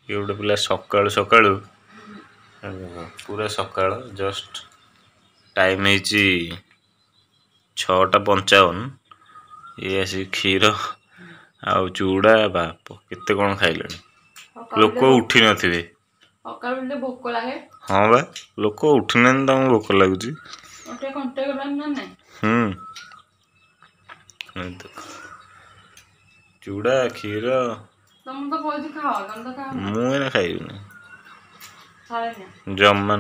ये गोटे पिला सकाळु सकाळु पूरा सकाळ जस्ट टाइम है 6:55 ये आसी क्षीर आउ चूड़ा बाप केते कौन खाइले लोक उठी नथिबे सकाळु भोक लागे हाँ बा लोक उठी न तमको भोक लगुच घंटे गलानी ना देख चूड़ा क्षीर तुम तो कोई खाओ तुम तो खाओ मुझे खाइबनी जम्मा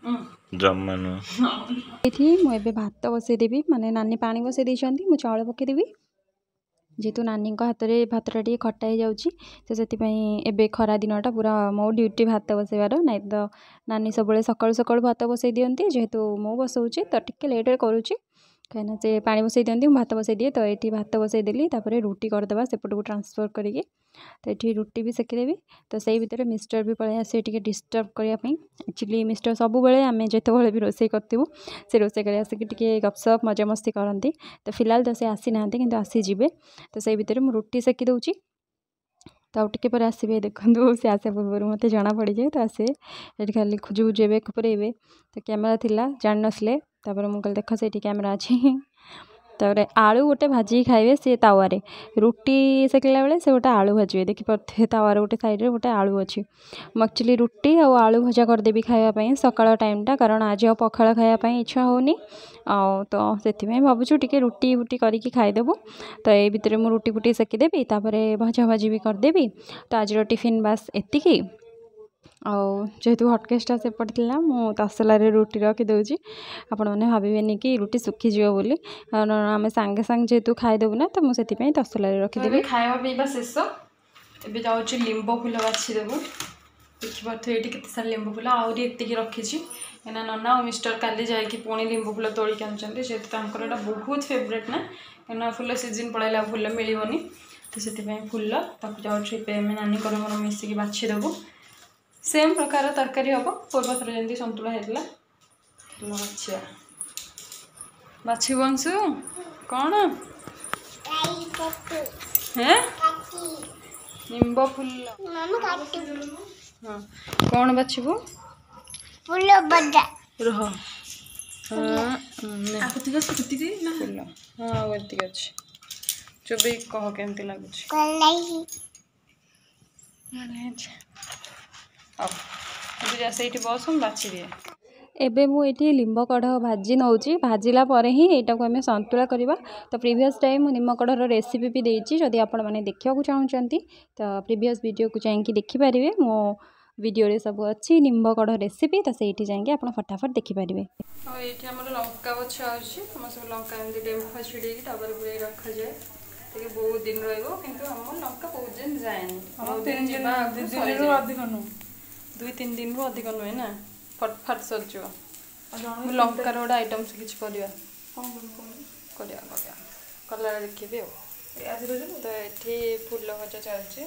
नुह ये मुझे भात बसईदेवी माने नानी पानी बसई देती मुझे चाउल पकईदेवी जेहेतु नानी हाथ में भातटा टे खटा हो जाऊँगी तो से खरा दिनटा पूरा मो ड्यूटी भात बसैबार ना तो नानी सब सकाळु सकाळु भात बसई दिखती जेहेतु मु बसाऊँगी तो टिके लेट्रे करुँची कहीं से पानी बसई दिखती भात बसई दिए तो ये भात बसई देली रुटी करदे सेपट को ट्रांसफर करके तो ये रुटी भी सेकिदेवी तो से भितर मिस्टर भी पलि आसे डिस्टर्ब करने एक्चुअली मिस्टर सब बेले आम जिते भी रोसे करूँ से रोसे कर आसिक गपसप मजा मस्ती करती तो फिलहाल तो से आसी ना कि आसीजे तो से भितर मुझे रुटी सेकी दूची तो टिके पर आसबे देखूँ से आसा पूर्व मत जना पड़ जाए तो आसे ये खाली खुजु खुजेबे खुपरेबे तो कैमेरा थिला जान नसले मुझे देख से कैमेरा अच्छी तापर आलू गोटे भाजी खाइबे सी तावारे रुटी सेकला बेले से गोटे आलू भाजबे देखिपे तावार गोटे साइड गोटे आलू अच्छी एक्चुअली रुटी और आलू भजा करदेवी खावाई सकाळ टाइमटा कारण आज पखाल खावाई इच्छा होनी तो से भावुँ टे रुटी फुटी करके खाईदेबू तो ये भितर मुझे रुटी फुटी सेकिदेवी भजा भाजी भी करदेवी तो आज टिफिन बास एतिकी जेहेतु हटकेसटा सेपट थी मु तसलारे रुटी रखीदे आपण मैंने भावेनि कि रुटी सुखीज बोली आम सांगे सांगे जेहेतु खाईदेबू ना तो मुझे तसलारे रखीदेवी खावा पीवा शेष ए जाऊँ लिंब फुल बाछीदेबू देखिए ये केते सारा लिंब फुल आहरी एति रखी कहीं नना और मिस्टर काली जाकि पुणी लिंब फुल तोड़िक आनुंट जेहतु बहुत फेवरेट ना कहीं फुल सीजन पड़ेगा फुल मिलनी तो से फुल ताकू जाऊँ नानी मोर मिसिकी बाछीदेबू सेम प्रकार तरकारी हम पूर्व थर जमी सतुला होता बाछा बाछी बंशु कौन है निम्ब फुल हाँ कौन बाछबू फुल बड़ा रह फुल हाँ एति अच्छे चुबे कह केमती लगुच से बस बाछी दिए एबे मुझे लिंब कढ़ भाजी नौची भाजिला पर ही यहाँ को आम संतुला करवा तो प्रीवियस टाइम निम्ब कढ़र रेसिपी भी देती जदि आपण मैंने देखा चाहते तो प्रीवियस वीडियो को जाकि देखिपारे मो वीडियो सब अच्छी निम्ब कढ़ रेसिपी तो से जाकि आप फटाफट देखिपारे ये लंका गछ अच्छी सब लंका एमती डेम्फा छिड़ी पूरे रखा जाए बहुत दिन रम लंका बहुत दिन जाए 2-3 दिन रू अधिक नुहे ना फटफाट सरज लंकार गोटे आइटम से किसी कला देखी तो ये फुल भजा चलती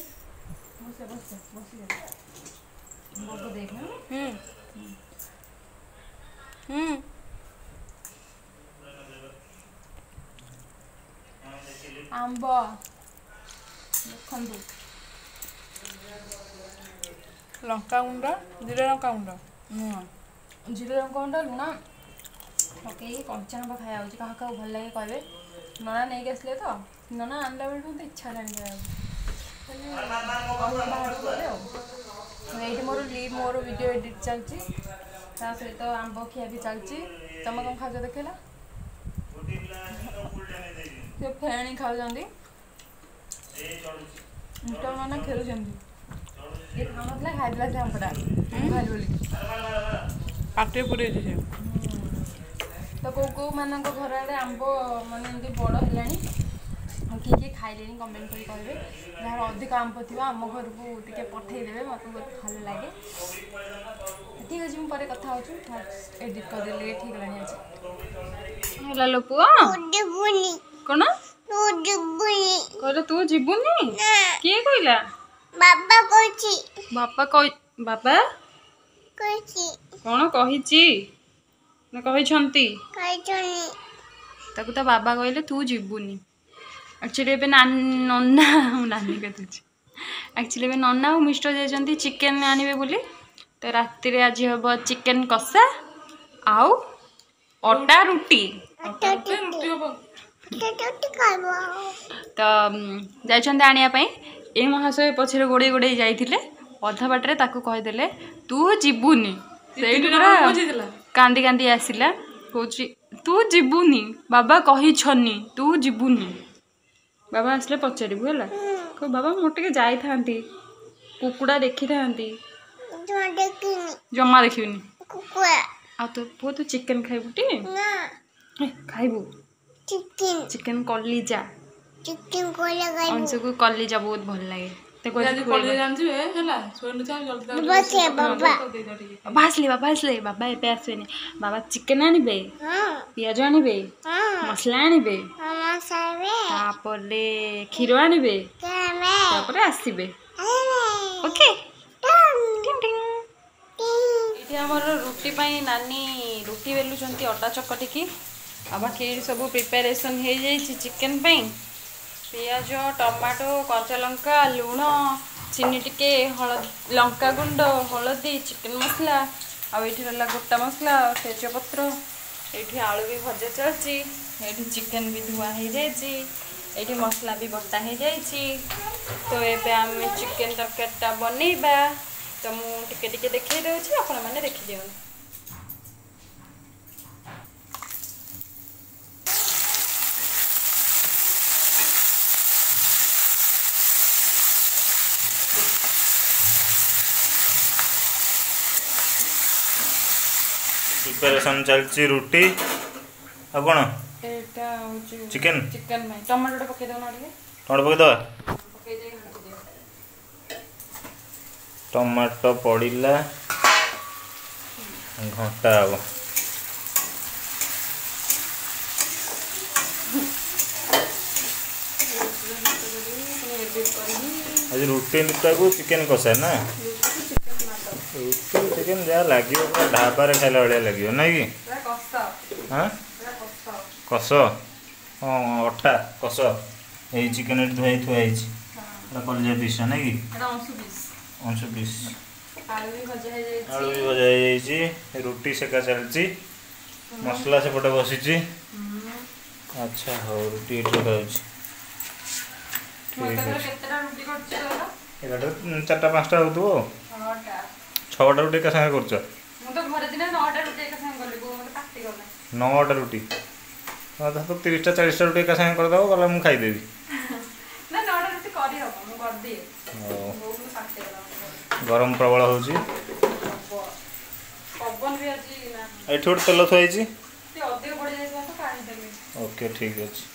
आंब देखु लंका गुंड जीरा लंका गुंड जीरा लंका गुंड लुण पकई कंचा आंब खाया क्या भल लगे कहे नना नहीं आसले तो नना आनला बेलू मत इच्छा ये मोर लीड मोर वीडियो एडिट चलती सहित आंब खिया भी चलती तुम कौन खाऊ देखला फेणी खाऊ मैंने खेलुं ये खाऊला खाईला से आंबटा खाई बोल पाटे पूरे तो कौ मान घर आड़े आंब माने बड़ है किए खाइले कमेंट कर कहे जहाँ अधिक आंब थी आम घर को टे पठेदेवे मत बहुत भल लगे ठीक अच्छे मुझे कथा एडिट करदे ठीक लगे लो पुआ कौन कहले तू जीवुनी किए कहला बाबा कोची बापा बाबा कौन कही ना कही ताकू तो बाबा कहले तू जीवुनी एक्चुअली नन्ना नानी कहूँ एक्चुअली में नन्ना और मिस्टर जाइछन्ती चिकेन आनिबे बोली तो राति रे आज हम चिकेन कषा आउ अटा रुटी रुटी हब तो जाइछन्ती आनिया पई ए महाशय पछरे गोड़े गोड़े जाइथिले अधा बाटरे ताकू कहिदेले तू जिबुनी सेठी पूरा कांदी कांदी आसिला कहूची तू जिबुनी बाबा कही छनी तू जिबुनी बाबा आसले पचारिबु हैला को बाबा मोटे जाई थांती कुकुड़ा देखी थांती जमा देखिबनी आ तो पो तू चिकन खाइबु टी खाइबु चिकन कलिजा अंशु को कलिजा बहुत भल लागे भासले बाबा एबे आसबेनी बाबा चिकन आनिबे पियाज आनिबे मसला आनिबे तापरे क्षीर आनिबे तापरे आसीबे ओके इथे हमर रुटी पाई नानी रुटी बेलुचंती अटा चकटिकी आ बाकी सब प्रिपेरेसन हो जाइए चिकेन पाई पियाज टमाटो कच्चा लंका लुण चीनी टिके लंका गुंड हलदी चिकेन मसला आठ रहा गोटा मसला तेजपत्र ये आलू भी भजा चलती ये चिकेन भी धुआ हो जाइए मसला भी बटा हो जाइए तो ये आम चिकेन तरकारीटा बनइबा तो मुझे टिके देखी दूसरी आपण मैंने देखी दिखाँ प्रिपरेशन चलती रुटी आ कौन चिकेन चिकेन में टमाटो पकई दो टमाटो पकई दवा टमाटो पड़िला घंटा हम आज रुटी दुटा को चिकेन कषा ना रुटी चिकेन जहाँ लगे पूरा ढाबा खाला भाया लगे ना कि हाँ कष हाँ अठा कष ये चिकेन धुआई थुआई कलिजा पीस ना कि अंश पीस आलू भी भजा है रुटी सेका चलती मसला सेपटे बसी अच्छा हो रुटी चार्टा पाँचटा हो छटा रुटी एक सागे कर 9टा रुटी हाँ तो 30टा 40टा रुटी एक सागे करदेव गला मुझे खाईदेवी गरम प्रबल हो गोटे तेल थुआई ओके ठीक अच्छे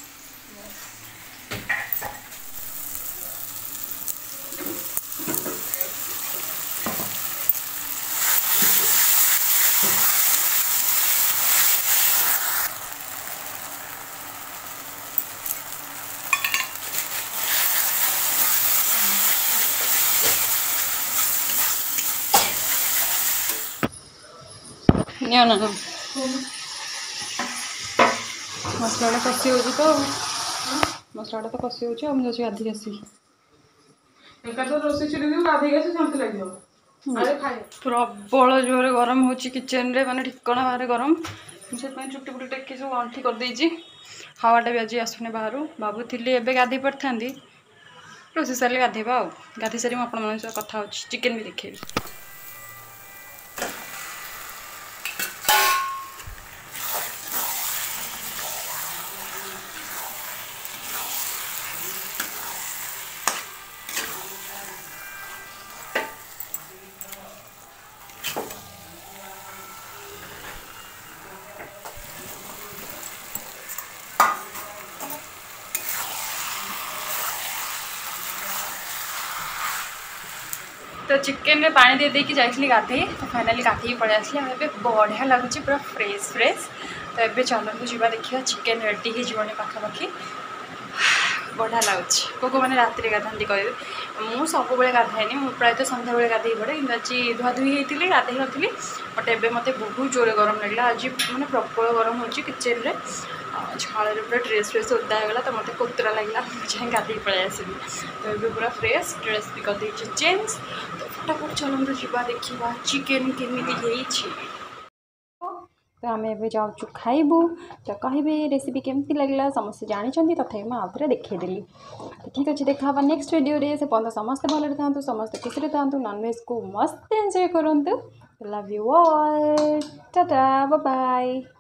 मसला कषि हो तो मसला तो कषि हो मुझे गाधी आसि प्रबल जोर गरम हो किचन रे माने ठिकना बाहर गरम से चुटी पुटी टेक सब अंठी कर देछि हावाटा भी आज आसुने बाहर बाबू थी एवं गाधे पड़ी था रोसे सारे गाधेबा गाधी सारी मुझे कथा हो चिकेन भी देखेबी तो चिकेन में पानी दे देकी जाइली गाधे तो फाइनाली गाधे पड़े आसली बढ़िया लगुच पूरा फ्रेश तो ये चलते जावा देखिए चिकेन रेडी हो पाखापाखि बढ़िया लगुच को मैंने रात गाधाती कहे मुझे सब गाधाएनि मुझे प्रायतः सन्ध्या बेले गाधे पड़े कि आज धुआधुई होती गाधे नी बट एवं मत बहुत जोर गरम लगे आज मैंने प्रबल गरम हो किचेन रे झाल पूरा ड्रेस फ्रेस ओदा होगा तो मत कोतरा लगे मुझे गाधे पलि आसली तो ये पूरा फ्रेश ड्रेस भी कर चेंज तो फटाफट चलते जावा देखा चिकेन केमी तो आम ए जाऊँ खाइबू तो कहे रेसिपी केमती लगला समस्ते जानते तथापि मैं आउ थे देखईदेली तो ठीक अच्छे देखा नेक्स्ट वीडियो से पर्यटन समस्ते भले था समस्ते खुशी था नॉनवेज को मस्त एंजॉय करूँ love you all tata bye bye.